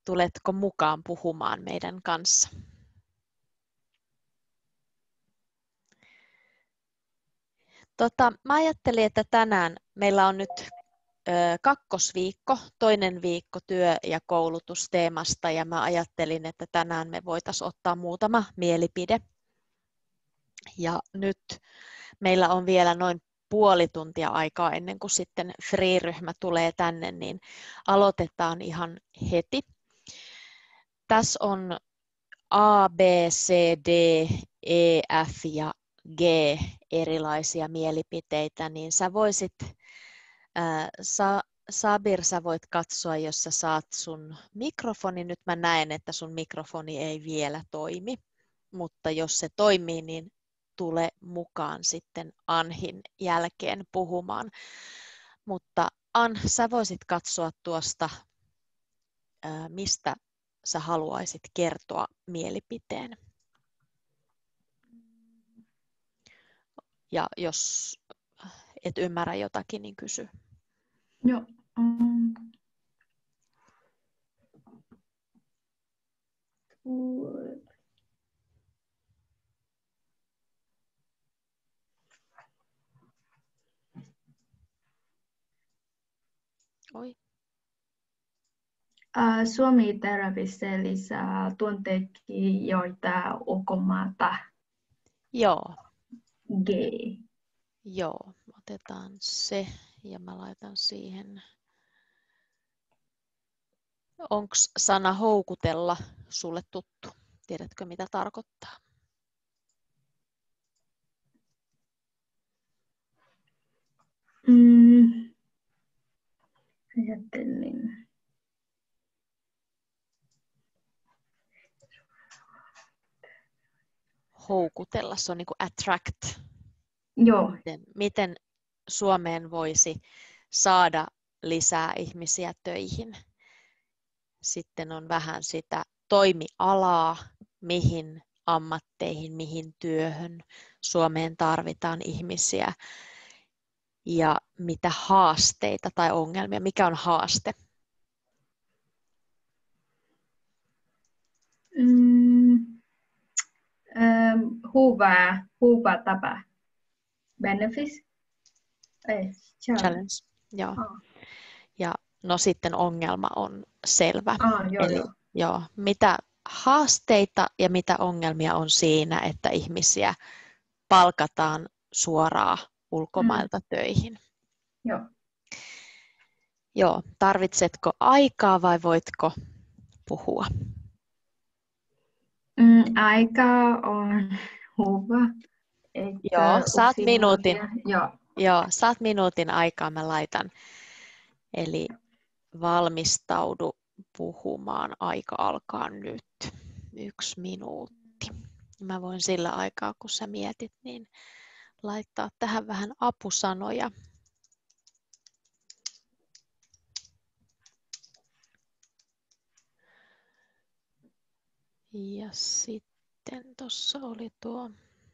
Tuletko mukaan puhumaan meidän kanssa? Mä ajattelin, että tänään meillä on nyt kakkosviikko, toinen viikko työ- ja koulutusteemasta, ja mä ajattelin, että tänään me voitaisiin ottaa muutama mielipide. Ja nyt meillä on vielä noin puoli tuntia aikaa ennen kuin sitten Free-ryhmä tulee tänne, niin aloitetaan ihan heti. Tässä on A, B, C, D, E, F ja G erilaisia mielipiteitä, niin sä voisit, Sabir, sä voit katsoa, jos sä saat sun mikrofoni. Nyt mä näen, että sun mikrofoni ei vielä toimi, mutta jos se toimii, niin tule mukaan sitten Anhin jälkeen puhumaan. Mutta An, sä voisit katsoa tuosta, mistä sä haluaisit kertoa mielipiteen. Ja jos et ymmärrä jotakin, niin kysy. Joo. Oi. Suomi-terapistelissä työntekijöitä ulkomailta. Joo. G. Joo, otetaan se ja mä laitan siihen. Onko sana houkutella sulle tuttu? Tiedätkö, mitä tarkoittaa? Ajattelin. Houkutella, se on niin kuin attract. Joo. Miten Suomeen voisi saada lisää ihmisiä töihin? Sitten on vähän sitä toimialaa, mihin ammatteihin, mihin työhön Suomeen tarvitaan ihmisiä ja mitä haasteita tai ongelmia, mikä on haaste? Hyvä tapa. Benefits? Challenge. Joo. Ja no sitten ongelma on selvä. Eli joo, mitä haasteita ja mitä ongelmia on siinä, että ihmisiä palkataan suoraan ulkomailta töihin? Joo. Joo, tarvitsetko aikaa vai voitko puhua? Aika on hyvä. Joo, saat minuutin. Joo. Joo, saat minuutin aikaa, mä laitan. Eli valmistaudu puhumaan, aika alkaa nyt. 1 minuutti. Mä voin sillä aikaa, kun sä mietit, niin laittaa tähän vähän apusanoja. Ja sitten tuossa oli tuo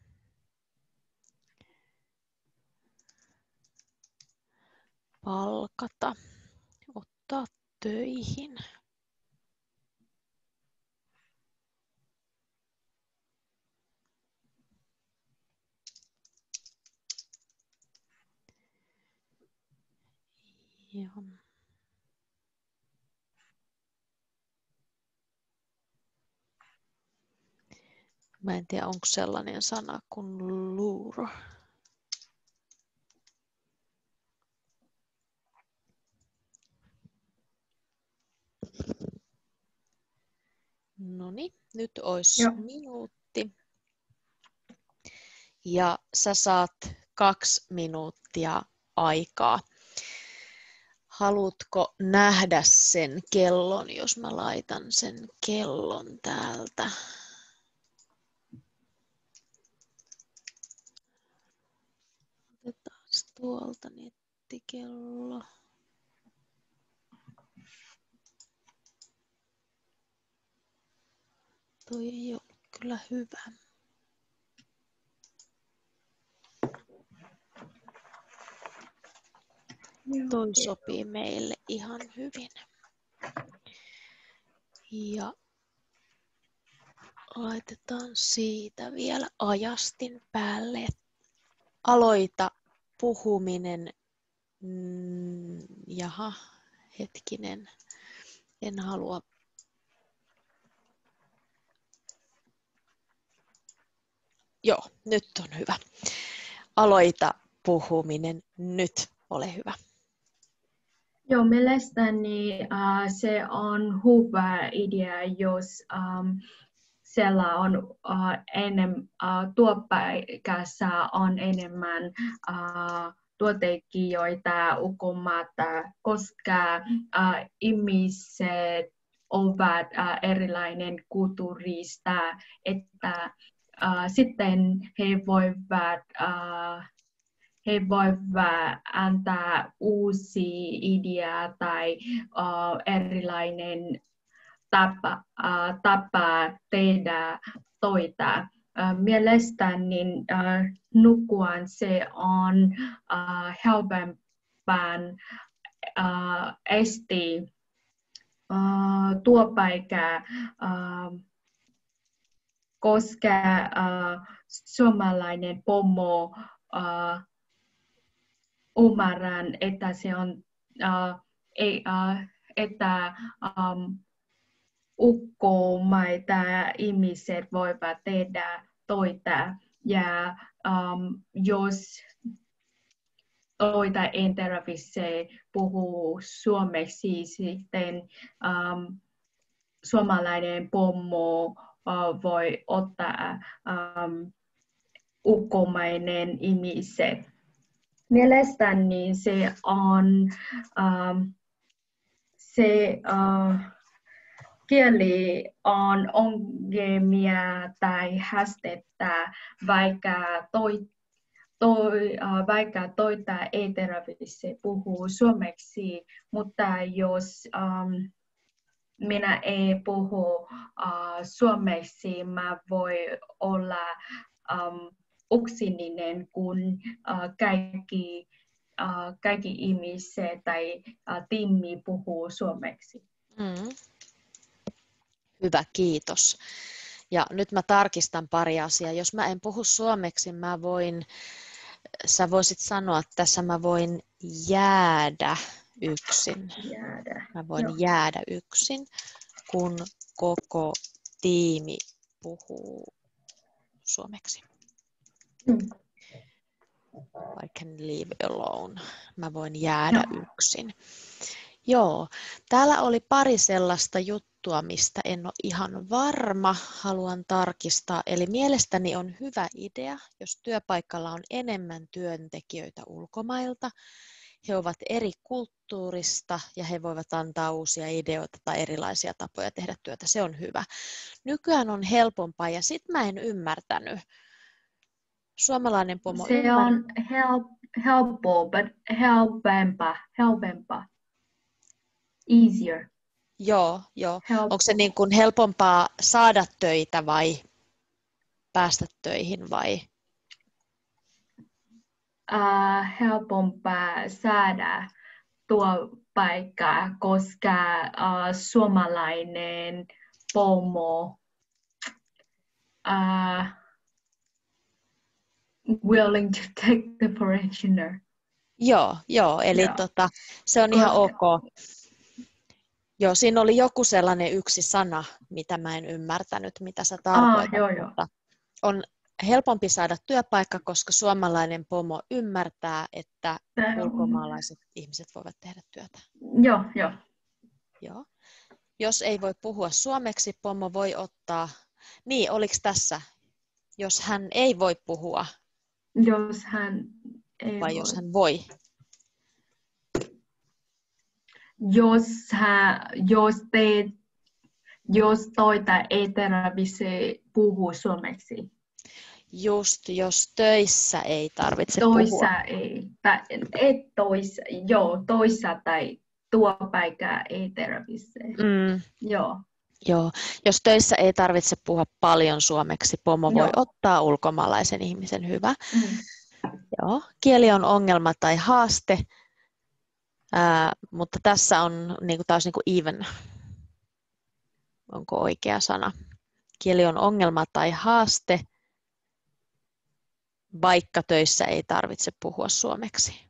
palkata, ottaa töihin. Joo. Mä en tiedä, onko sellainen sana kuin lure. Noniin, nyt olisi minuutti. Ja sä saat 2 minuuttia aikaa. Haluatko nähdä sen kellon, jos mä laitan sen kellon täältä? Otetaan tuolta nettikello. Toi ei ole kyllä hyvä. Toi sopii meille ihan hyvin. Ja laitetaan siitä vielä ajastin päälle. Aloita puhuminen. Jaha, hetkinen. En halua. Joo, nyt on hyvä. Aloita puhuminen nyt. Ole hyvä. Joo, mielestäni se on hyvä idea, jos siellä on työpaikassa on enemmän työntekijöitä ulkomailta, koska ihmiset ovat erilainen kulttuurista, että sitten he voivat antaa uusia ideoita tai erilainen tapa tehdä töitä. Mielestäni nykyään se on helpompaa esti työpaikkaa, koska suomalainen pomo ymmärrän, että se on että ulkomaita ihmiset voivat tehdä töitä ja jos töitä ei tarvitse puhua suomeksi, sitten suomalainen pomo voi ottaa ulkomainen ihmiset. Mielestäni se on kieli on ongelmia tai haastetta, vaikka toita ei tarvitse puhua suomeksi, mutta jos minä ei puhu suomeksi, mä voi olla yksininen, kun kaikki ihmiset tai tiimi puhuu suomeksi. Hyvä, kiitos. Ja nyt mä tarkistan pari asiaa. Jos mä en puhu suomeksi, sä voisit sanoa tässä, mä voin jäädä yksin. Mä voin jäädä yksin, kun koko tiimi puhuu suomeksi. I can leave alone. Mä voin jäädä yksin. Joo, täällä oli pari sellaista juttua, mistä en ole ihan varma. Haluan tarkistaa. Eli mielestäni on hyvä idea, jos työpaikalla on enemmän työntekijöitä ulkomailta. He ovat eri kulttuurista ja he voivat antaa uusia ideoita tai erilaisia tapoja tehdä työtä. Se on hyvä. Nykyään on helpompaa ja sit mä en ymmärtänyt. Suomalainen pomo se on helppo, but helpempaa. Easier. Joo. Onko se niin kuin helpompaa saada töitä vai päästä töihin vai? Helpompaa saada työpaikkaa, koska suomalainen pomo willing to take the pensioner. Joo, eli se on ihan ok. Joo, siinä oli joku sellainen yksi sana, mitä mä en ymmärtänyt, mitä sä tarkoitat. Mutta on helpompi saada työpaikka, koska suomalainen pomo ymmärtää, että ulkomaalaiset ihmiset voivat tehdä työtä. Joo. Jos ei voi puhua suomeksi, pomo voi ottaa... Niin, oliko tässä, jos hän ei voi puhua? Jos hän ei vai voi. Jos hän voi? Jos toita ei tarvitse puhua suomeksi. Just, jos töissä ei tarvitse puhua. Toissa tai työpaikka ei tarvitse. Joo, jos töissä ei tarvitse puhua paljon suomeksi, pomo voi ottaa ulkomaalaisen ihmisen, hyvä. Joo, kieli on ongelma tai haaste, mutta tässä on taas even. onko oikea sana. Kieli on ongelma tai haaste, vaikka töissä ei tarvitse puhua suomeksi.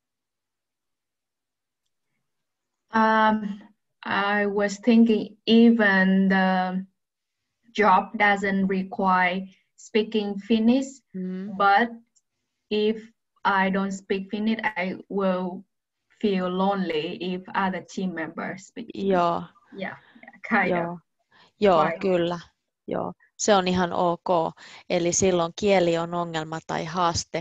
I was thinking even the job doesn't require speaking Finnish, but if I don't speak Finnish, I will feel lonely if other team members speak Finnish. Joo. Yeah, kind of. Joo, kyllä. Joo. Se on ihan ok. Eli silloin kieli on ongelma tai haaste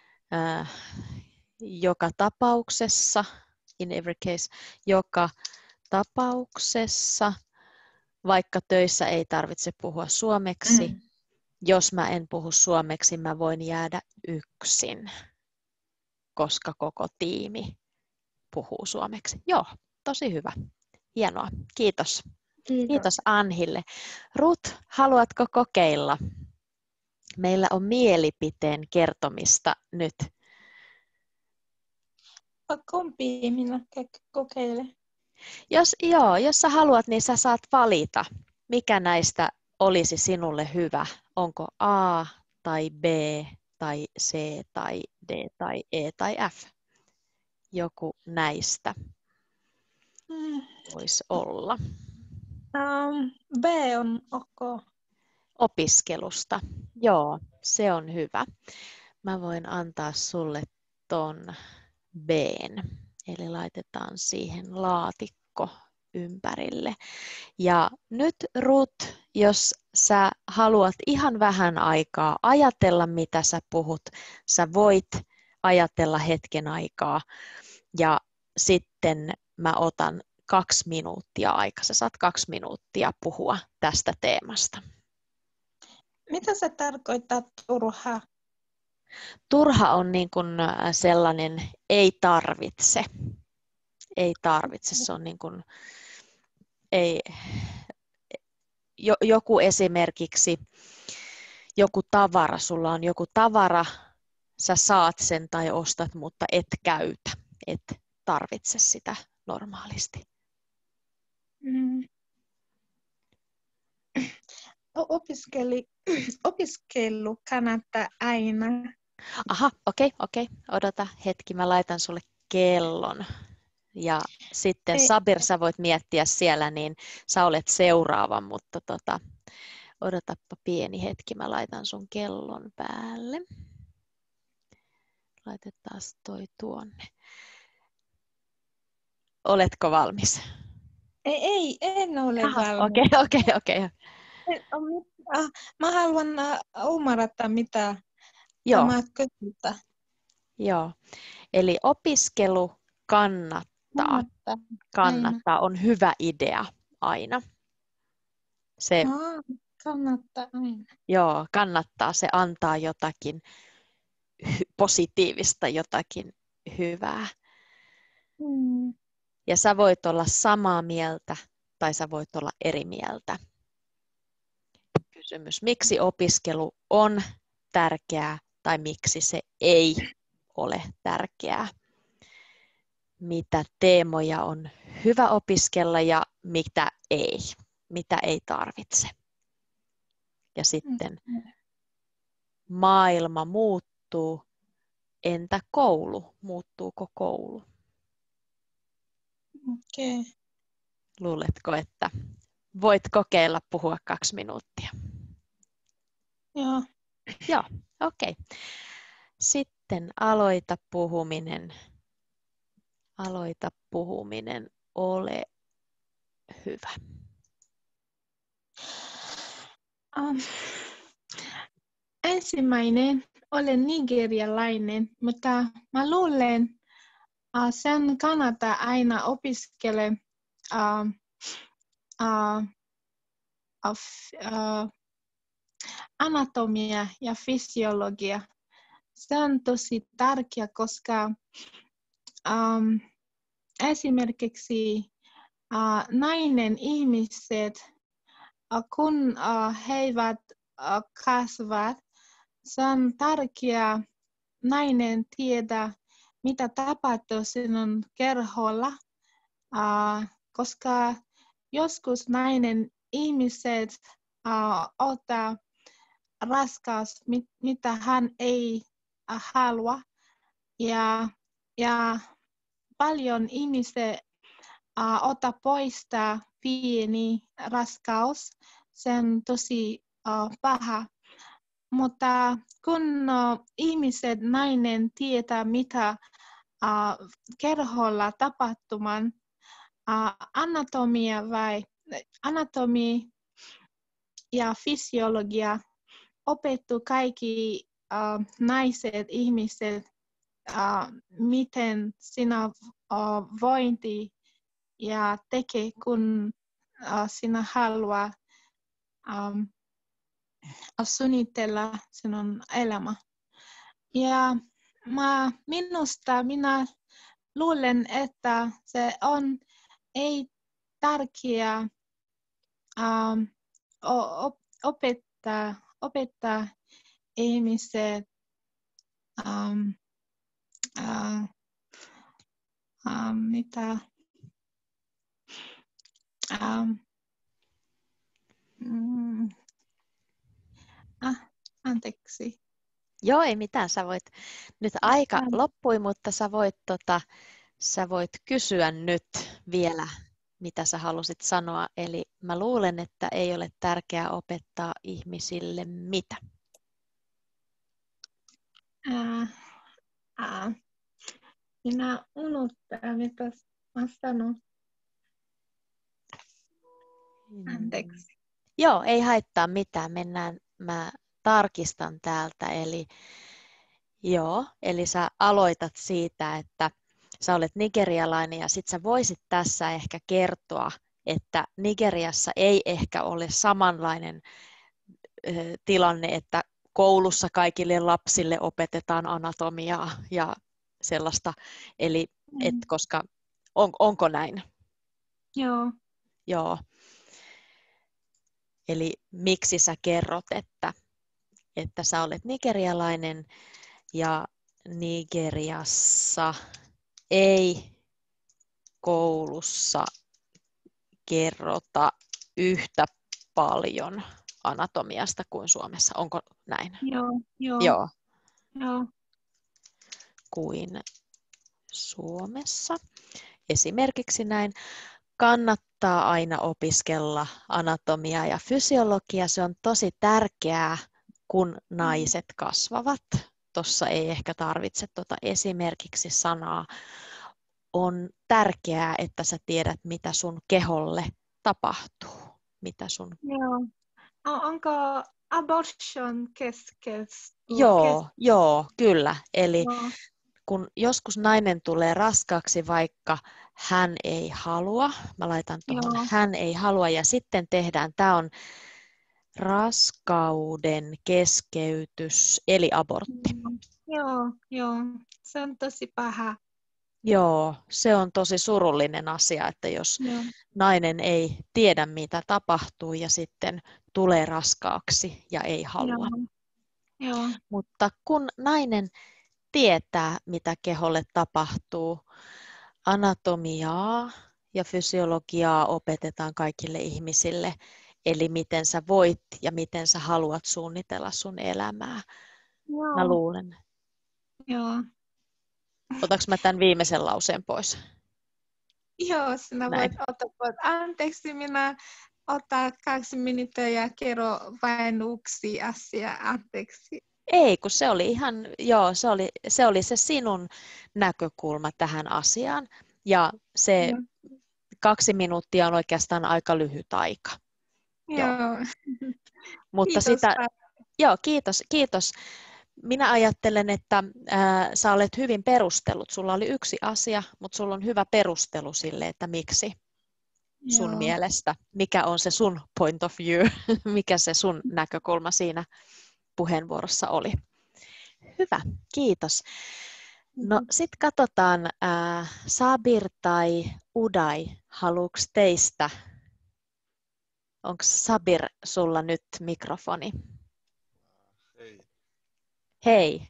joka tapauksessa, in every case, joka tapauksessa, vaikka töissä ei tarvitse puhua suomeksi. Jos mä en puhu suomeksi, mä voin jäädä yksin, koska koko tiimi puhuu suomeksi. Joo, tosi hyvä. Hienoa. Kiitos. Kiitos Anhille. Ruth, haluatko kokeilla? Meillä on mielipiteen kertomista nyt. Kumpi minä kokeilen? Jos sä haluat, niin sä saat valita, mikä näistä olisi sinulle hyvä. Onko A tai B tai C tai D tai E tai F? Joku näistä voisi olla. B on ok. Opiskelusta. Joo, se on hyvä. Mä voin antaa sulle ton B:n. Eli laitetaan siihen laatikko ympärille. Ja nyt Ruth, jos sä haluat ihan vähän aikaa ajatella, mitä sä puhut, sä voit ajatella hetken aikaa ja sitten mä otan 2 minuuttia aikaa. Sä saat 2 minuuttia puhua tästä teemasta. Mitä se tarkoittaa turha? Turha on niin kuin sellainen ei tarvitse. Ei tarvitse. Se on niin kuin, joku esimerkiksi joku tavara. Sulla on joku tavara, sä saat sen tai ostat, mutta et käytä. Et tarvitse sitä normaalisti. Opiskelu kannattaa aina. Aha, okei. Odota hetki, mä laitan sulle kellon. Ja sitten Sabir, sä voit miettiä siellä, niin sä olet seuraava, mutta odotappa pieni hetki, mä laitan sun kellon päälle. Laitetaan toi tuonne. Oletko valmis? En ole valmis. Okei. Mä haluan ymmärtää, mitä tämä kysytään. Joo, eli opiskelu kannattaa, on hyvä idea aina. Kannattaa aina. Joo, kannattaa, se antaa jotakin positiivista, jotakin hyvää. Ja sä voit olla samaa mieltä tai sä voit olla eri mieltä. Kysymys, miksi opiskelu on tärkeää tai miksi se ei ole tärkeää? Mitä teemoja on hyvä opiskella ja mitä ei tarvitse. Ja sitten maailma muuttuu, entä koulu? Muuttuuko koulu? Okei. Luuletko, että voit kokeilla puhua 2 minuuttia? Joo, okei. Sitten aloita puhuminen, ole hyvä. Ensimmäinen, olen nigerialainen, mutta mä luulen, sen kannattaa aina opiskella anatomia ja fysiologia. Se on tosi tärkeä, koska esimerkiksi nainen ihmiset, kun he eivät kasvavat, se on tärkeää nainen tietää, mitä tapahtuu sinun kerholla, koska joskus nainen ihmiset ottaa raskaus, mitä hän ei halua. Ja paljon ihmisiä ottaa poistaa pieni raskaus. Se on tosi paha. Mutta kun ihmiset, nainen tietää, mitä kerholla tapahtuman, anatomia ja fysiologia opettu kaikki naiset, ihmiset, miten sinä vointi ja tekee, kun sinä haluaa suunnitella sinun elämä. Ja minä luulen, että se on ei tärkeää opettaa ihmiset mitä anteeksi. Joo, ei mitään. Sä voit, nyt aika loppui, mutta sä voit kysyä nyt vielä, mitä sä halusit sanoa. Eli mä luulen, että ei ole tärkeää opettaa ihmisille mitä. Minä unohtan, mitä mä sanon. Anteeksi. Joo, ei haittaa mitään. Mä tarkistan täältä. Eli sä aloitat siitä, että sä olet nigerialainen ja sit sä voisit tässä ehkä kertoa, että Nigeriassa ei ehkä ole samanlainen tilanne, että koulussa kaikille lapsille opetetaan anatomiaa ja sellaista. Eli koska onko näin? Joo. Joo. Eli miksi sä kerrot, että sä olet nigerialainen ja Nigeriassa ei koulussa kerrota yhtä paljon anatomiasta kuin Suomessa. Onko näin? Joo. Kuin Suomessa. Esimerkiksi näin. Kannattaa aina opiskella anatomiaa ja fysiologiaa. Se on tosi tärkeää, kun naiset kasvavat. Tuossa ei ehkä tarvitse esimerkiksi sanaa. On tärkeää, että sä tiedät, mitä sun keholle tapahtuu. Joo. Onko abortion Joo, kyllä. Eli kun joskus nainen tulee raskaaksi, vaikka hän ei halua, mä laitan tuohon, hän ei halua, ja sitten tehdään, tämä on raskauden keskeytys, eli abortti. Joo, se on tosi paha. Joo, se on tosi surullinen asia, että jos nainen ei tiedä, mitä tapahtuu, ja sitten tulee raskaaksi ja ei halua. Joo. Mutta kun nainen tietää, mitä keholle tapahtuu, anatomiaa ja fysiologiaa opetetaan kaikille ihmisille, eli miten sä voit ja miten sä haluat suunnitella sun elämää. Joo. Mä luulen. Joo. Otaks mä tämän viimeisen lauseen pois? Joo, sinä voit ottaa pois. Anteeksi, minä otan 2 minuuttia ja kerro vain yksi asia. Anteeksi. Ei, kun se oli ihan, se oli se sinun näkökulma tähän asiaan. Ja se 2 minuuttia on oikeastaan aika lyhyt aika. Joo. Mutta kiitos. Minä ajattelen, että sä olet hyvin perustellut. Sulla oli yksi asia, mutta sulla on hyvä perustelu sille, että miksi sun mielestä. Mikä on se sun point of view, mikä se sun näkökulma siinä puheenvuorossa oli. Hyvä, kiitos. No sit katsotaan, Sabir tai Uday, haluuks teistä? Onko Sabir sulla nyt mikrofoni? Hei. Hei.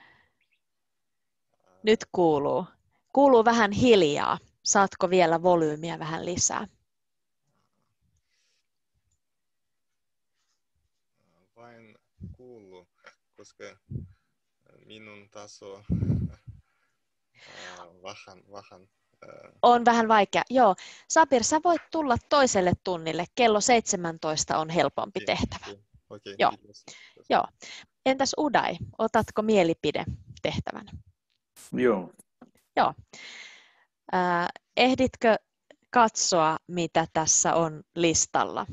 Nyt kuuluu. Kuuluu vähän hiljaa. Saatko vielä volyymiä vähän lisää? vain kuullut, koska minun taso vähän. On vähän vaikea. Joo. Sabir, sä voit tulla toiselle tunnille. Kello 17 on helpompi tehtävä. Okei, Joo. kiitos. Joo. Entäs Uday, otatko mielipide tehtävän? Joo. Joo. Ehditkö katsoa, mitä tässä on listalla?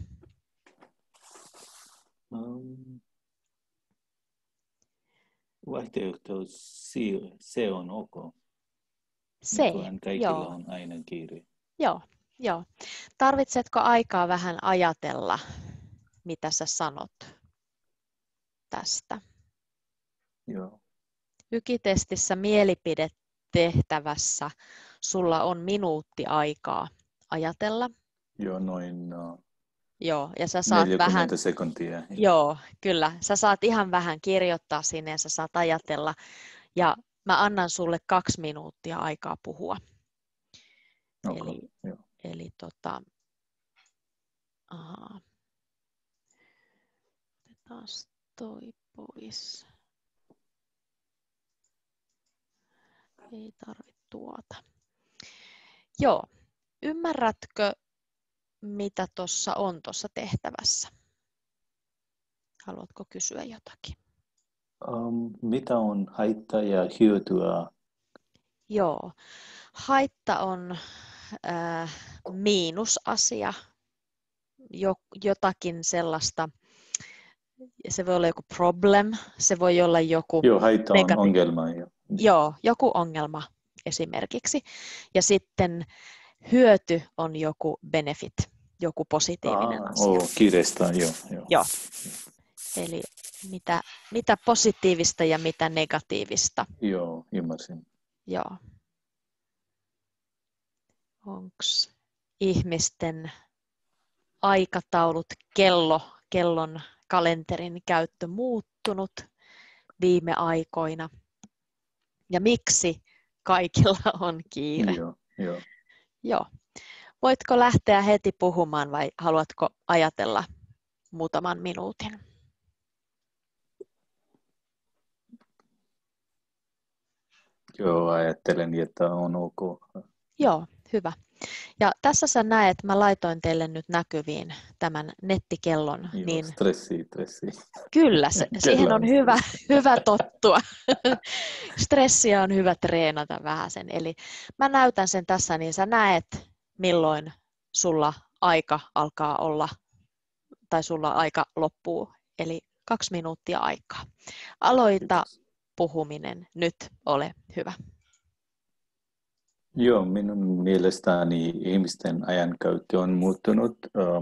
Vaihtoehto se on ok. Se, kaikilla joo. on aina kiire. Joo. Tarvitsetko aikaa vähän ajatella, mitä sä sanot tästä? Joo. Ykitestissä mielipidetehtävässä sulla on minuutti aikaa ajatella. Joo, noin Joo, ja sä saat 40 vähän, sekuntia. joo, kyllä. Sä saat ihan vähän kirjoittaa sinne ja sä saat ajatella. Ja mä annan sulle 2 minuuttia aikaa puhua. Okay, Eli otetaan toi pois. Ei tarvitse tuota. Joo, ymmärrätkö, mitä tuossa on tuossa tehtävässä? Haluatko kysyä jotakin? Mitä on haitta ja hyötyä? Joo, haitta on miinusasia, jotakin sellaista, se voi olla joku problem, se voi olla joku Joo, haitta on ongelma. Joo, joku ongelma esimerkiksi. Ja sitten hyöty on joku benefit, joku positiivinen asia. Kiireestä, joo. Eli mitä positiivista ja mitä negatiivista. Joo, ymmärsin. Joo. Onko ihmisten aikataulut, kellon kalenterin käyttö muuttunut viime aikoina? Ja miksi kaikilla on kiire? Joo. Voitko lähteä heti puhumaan vai haluatko ajatella muutaman minuutin? Joo, ajattelen, että on ok. Joo, hyvä. Ja tässä sä näet, mä laitoin teille nyt näkyviin tämän nettikellon. Joo, niin stressi. Kyllä, siihen on hyvä tottua. Stressiä on hyvä treenata vähäsen. Eli mä näytän sen tässä, niin sä näet, milloin sulla aika alkaa olla, tai sulla aika loppuu. Eli 2 minuuttia aikaa. Aloita puhuminen nyt, ole hyvä. Joo, minun mielestäni ihmisten ajankäyttö on muuttunut.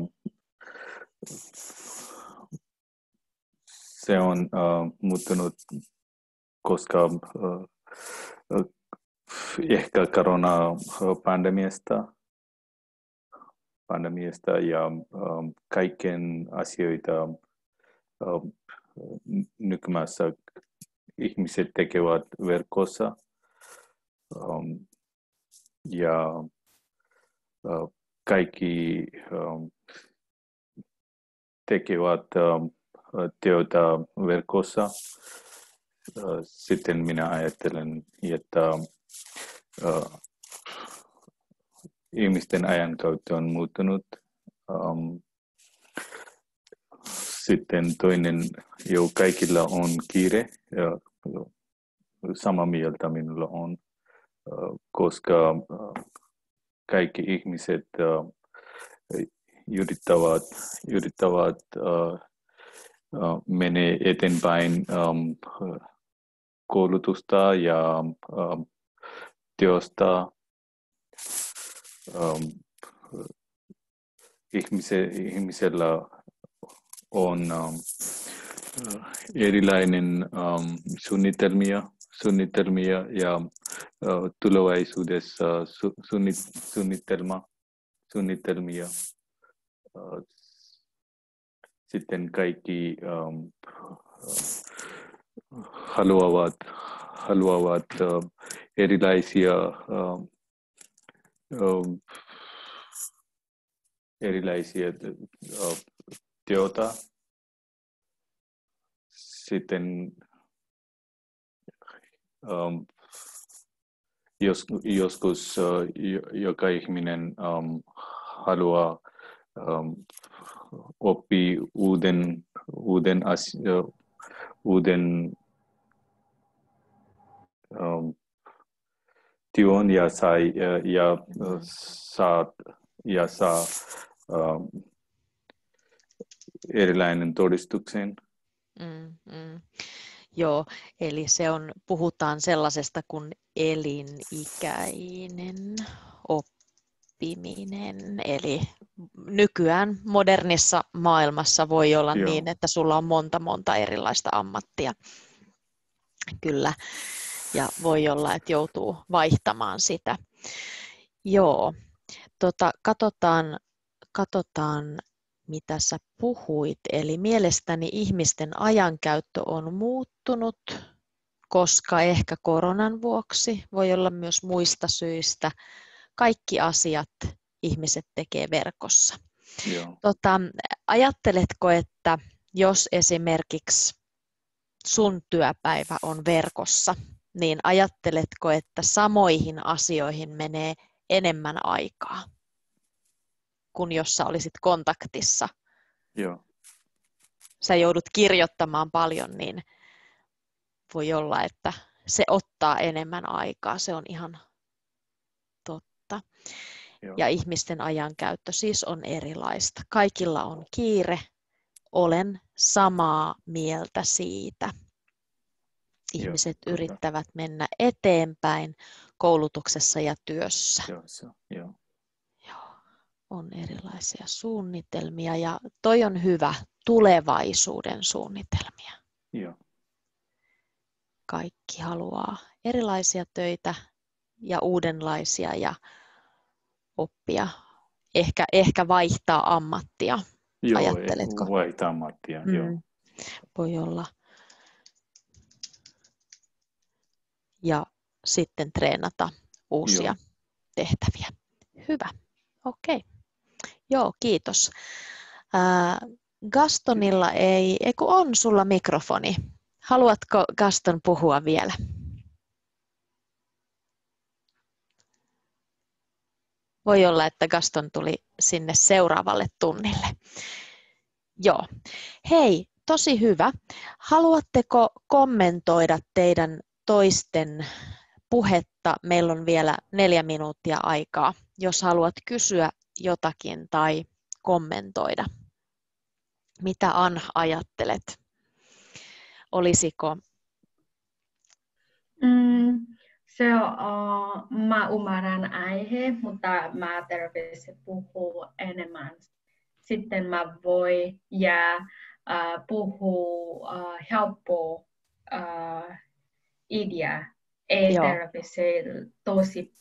Se on muuttunut, koska ehkä koronapandemiasta ja kaiken asioita nykymässä ihmiset tekevät verkossa. Ja kaikki tekevät työtä verkossa. Sitten minä ajattelen, että ihmisten ajankäyttö on muuttunut. Sitten toinen, kaikilla on kiire. Sama mieltä minulla on, koska kaikki ihmiset yrittävät menee eteenpäin koulutusta ja työstä. Ihmisellä on erilainen suunnitelmia ja tulevaisuudessa suunnitelmia. Sitten kaikki haluavat erilaisia työtä. sitten joskus joka ihminen haluaa oppia uuden työn ja saa erilainen todistuksen. Joo, eli puhutaan sellaisesta kuin elinikäinen oppiminen. Eli nykyään modernissa maailmassa voi olla niin, että sulla on monta erilaista ammattia. Kyllä, ja voi olla, että joutuu vaihtamaan sitä. Joo, katsotaan mitä sä puhuit. Eli mielestäni ihmisten ajankäyttö on muuttunut, koska ehkä koronan vuoksi, voi olla myös muista syistä. Kaikki asiat ihmiset tekee verkossa. Joo. Ajatteletko, että jos esimerkiksi sun työpäivä on verkossa, niin ajatteletko, että samoihin asioihin menee enemmän aikaa kuin jos sä olisit kontaktissa? Joo. Sä joudut kirjoittamaan paljon, niin voi olla, että se ottaa enemmän aikaa. Se on ihan totta. Joo. Ja ihmisten ajankäyttö siis on erilaista. Kaikilla on kiire. Olen samaa mieltä siitä. Ihmiset yrittävät mennä eteenpäin koulutuksessa ja työssä. Joo. On erilaisia suunnitelmia ja toi on hyvä tulevaisuuden suunnitelmia. Joo. Kaikki haluaa erilaisia töitä ja uudenlaisia ja oppia. Ehkä vaihtaa ammattia. Joo, ajatteletko? Vaihtaa ammattia, joo. Voi olla. Ja sitten treenata uusia tehtäviä. Hyvä. Okei. Joo, kiitos. Gastonilla kun on sulla mikrofoni. Haluatko Gaston puhua vielä? Voi olla, että Gaston tuli sinne seuraavalle tunnille. Joo. Hei, tosi hyvä. Haluatteko kommentoida teidän toisten puhetta? Meillä on vielä 4 minuuttia aikaa, jos haluat kysyä jotakin tai kommentoida. Mitä Ann ajattelet? Olisiko? Mä ymmärrän aihe, mutta mä tarvitsen puhua enemmän. Sitten mä voin puhua helppoa idea. Ei tarvitse tosi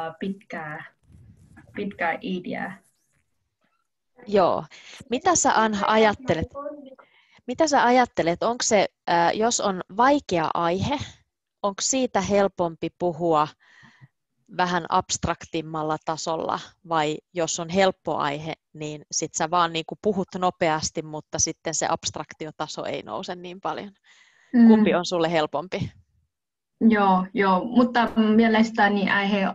pitkä idea. Joo. Mitä sä Ann ajattelet? Mitä sä ajattelet? Onko se, jos on vaikea aihe, onko siitä helpompi puhua vähän abstraktimmalla tasolla, vai jos on helppo aihe, niin sit sä vaan niin kuin puhut nopeasti, mutta sitten se abstraktiotaso ei nouse niin paljon. Kumpi on sulle helpompi? Joo, mutta mielestäni aihe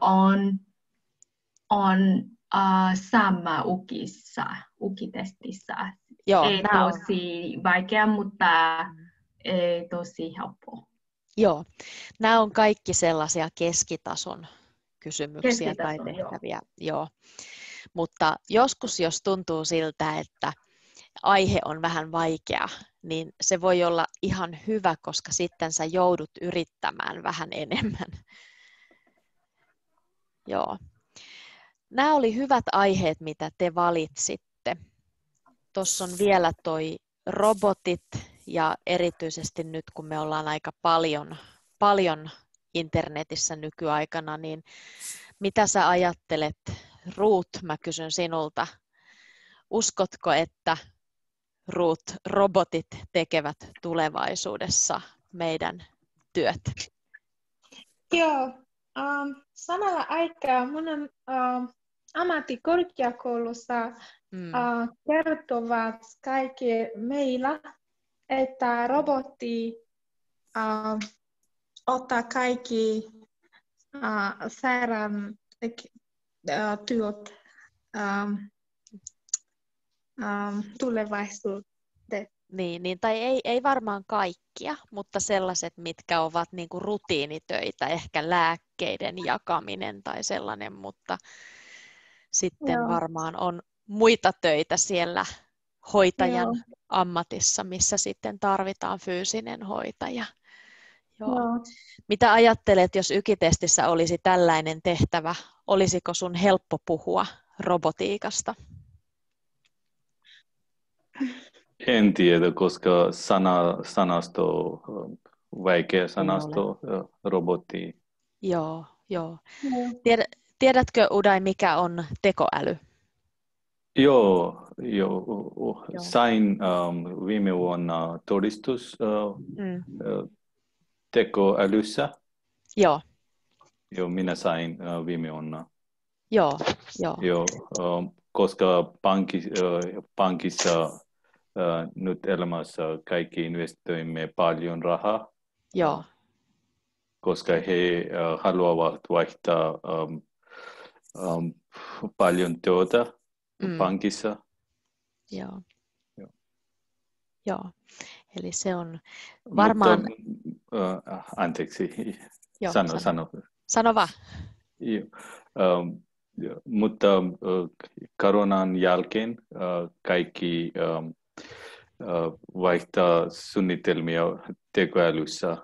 on sama ukitestissä. Joo, ei tosi vaikea, mutta ei tosi helppo. Joo, nämä on kaikki sellaisia keskitason kysymyksiä tai tehtäviä. Joo. Mutta joskus, jos tuntuu siltä, että aihe on vähän vaikea, niin se voi olla ihan hyvä, koska sitten sä joudut yrittämään vähän enemmän. Joo. Nämä oli hyvät aiheet, mitä te valitsitte. Tuossa on vielä toi robotit ja erityisesti nyt, kun me ollaan aika paljon internetissä nykyaikana, niin mitä sä ajattelet? Ruth, mä kysyn sinulta. Uskotko, että Ruth, robotit tekevät tulevaisuudessa meidän työt? Joo. Samalla aikaa mun ammattikorkeakoulussa kertovat kaikki meillä että robotti ottaa kaikki sairaanhoitotyöt tulevaisuuteen. Niin, tai ei varmaan kaikkia, mutta sellaiset, mitkä ovat niin kuin rutiinitöitä, ehkä lääkkeiden jakaminen tai sellainen, mutta sitten Joo. varmaan on muita töitä siellä hoitajan Joo. ammatissa, missä sitten tarvitaan fyysinen hoitaja. Joo. Joo. Mitä ajattelet, jos ykitestissä olisi tällainen tehtävä? Olisiko sun helppo puhua robotiikasta? En tiedä, koska sanasto, vaikea sanasto robotti. Joo. Tiedätkö, Uday, mikä on tekoäly? Joo. Sain viime vuonna todistus tekoälyssä. Joo. Joo, minä sain viime vuonna. Joo. Koska pankissa nyt elämässä kaikki investoimme paljon rahaa. Joo. Koska he haluavat vaihtaa paljon työtä pankissa. Joo. Eli se on varmaan... Mutta, anteeksi, Joo, sano. Sano vaan. Mutta koronan jälkeen kaikki vaihtaa suunnitelmia tekoälyssä.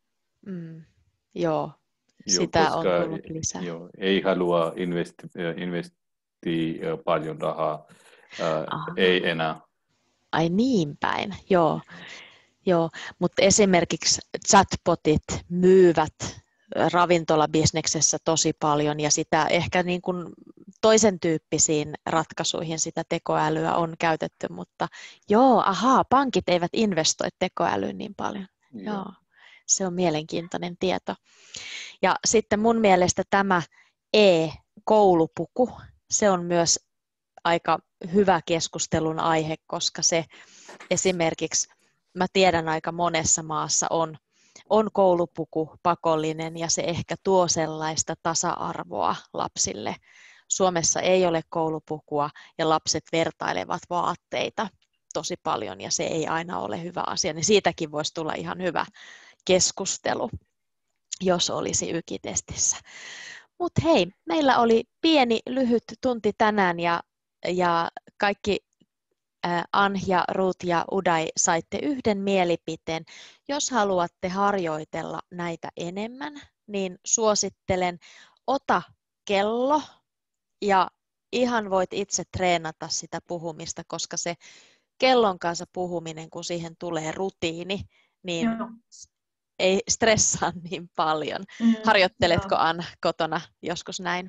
Joo, sitä koska on tullut lisää. Joo, ei halua investoida paljon rahaa, ei enää. Ai niin päin, joo. Mutta esimerkiksi chatbotit myyvät ravintolabisneksessä tosi paljon ja sitä ehkä niin kuin toisen tyyppisiin ratkaisuihin sitä tekoälyä on käytetty, mutta pankit eivät investoi tekoälyyn niin paljon. Joo. Se on mielenkiintoinen tieto. Ja sitten mun mielestä tämä e-koulupuku, se on myös aika hyvä keskustelun aihe, koska se esimerkiksi, mä tiedän aika monessa maassa on koulupuku pakollinen ja se ehkä tuo sellaista tasa-arvoa lapsille. Suomessa ei ole koulupukua ja lapset vertailevat vaatteita tosi paljon ja se ei aina ole hyvä asia, niin siitäkin voisi tulla ihan hyvä keskustelu, jos olisi ykitestissä. Mutta hei, meillä oli pieni lyhyt tunti tänään ja kaikki Anja, Ruth ja Uday saitte yhden mielipiteen. Jos haluatte harjoitella näitä enemmän, niin suosittelen, ota kello ja ihan voit itse treenata sitä puhumista, koska se kellon kanssa puhuminen, kun siihen tulee rutiini, niin ei stressaa niin paljon. Harjoitteletko Anna kotona joskus näin?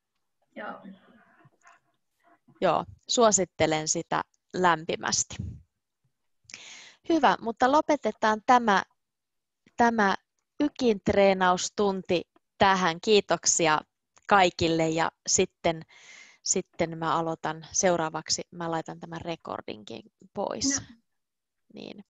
Joo, suosittelen sitä lämpimästi. Hyvä, mutta lopetetaan tämä Ykin treenaustunti tähän. Kiitoksia kaikille ja sitten mä aloitan seuraavaksi. Mä laitan tämän recordingin pois. Niin.